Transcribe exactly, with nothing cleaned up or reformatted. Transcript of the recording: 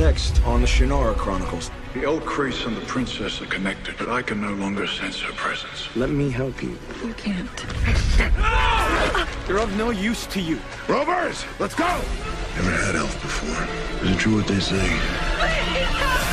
next on the Shannara Chronicles? The Elk Crease and the princess are connected, but I can no longer sense her presence. Let me help you. You can't. They're of no use to you. Rovers, let's go! Never had elf before. Is it true what they say?